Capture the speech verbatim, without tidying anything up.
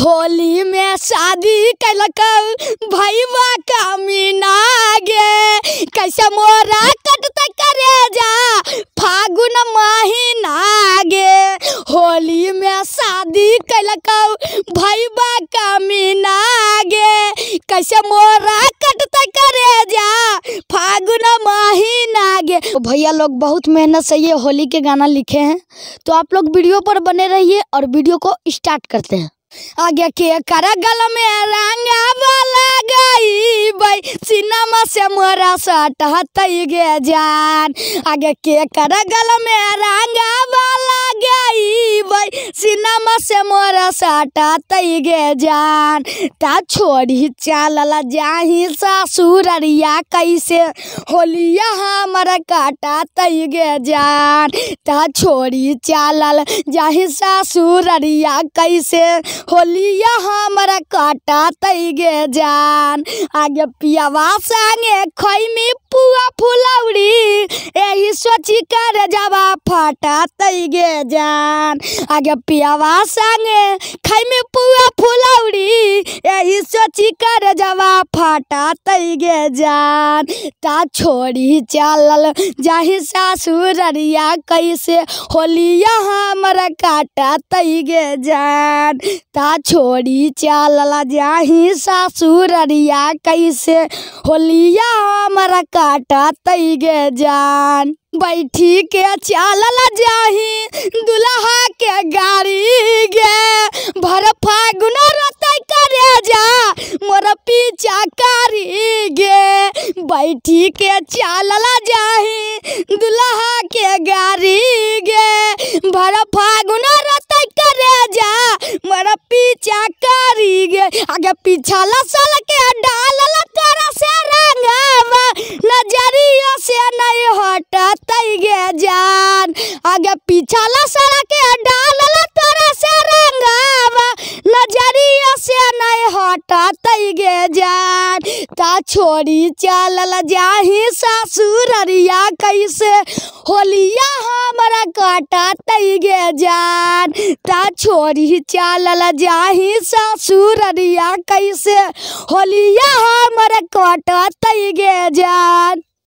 होली में शादी कैलक भैया का मीना गे, कैसे मोरा कटते करे जा फागुन महीना गे। होली में शादी कैलक भैया का मीना गे, कैसे मोरा कटते करे जा फागुन महीना गे। तो भैया लोग बहुत मेहनत से ये होली के गाना लिखे हैं, तो आप लोग वीडियो पर बने रहिए और वीडियो को स्टार्ट करते हैं। आगे के करगल में रंगा वाला गई भाई सिनेमा से मोरा सटहत गे जान। आगे के करगल में रंगा वाला गई भाई सिनेमा से मोरा सटहत गे जान। ता छोड़ी चालला जाही ससुररिया कैसे होलिया हमारा काटत गे जान। ता छोड़ी चालल जाही ससुररिया कैसे होलिया हमारा काटत गे जान। आगे पियावा संगे खैमी पुआ फुलौरी यही सोची कर जावा फटत गे जान। आगे पियावा संगे खैमी पुआ फुलौरी यही सोची कर जावा फटत गे जान। ता छोड़ी चलल जाही ससुररिया कैसे होलिया हमारा काटत गे जान। ता छोड़ी चलला जाही ससुररिया कैसे होलिया हमारा काटत गे जान। बैठी के चलला जाही दुल्हा के गाड़ी गे, भर फागुन रतई करे जा मोर पीछा करी गे। बैठी के चलला जाही दुल्हा के गाड़ी गे, भर फागुन रतई करे जा मोर पीछा करी गे। आगे पीछा लसल के डालल तोरा से रंगवा नजरिया से नहीं हटत गे जान। आगे पीछा लसल के डालल तोरा से रंगवा नजरिया से नहीं हटत गे जान। ता छोड़ी चलल जाही ससुररिया कैसे होलिया हमारा काटत गे जान। ता छोड़ी चलल जाही ससुररिया कैसे होलिया हमारा काटत गे जान।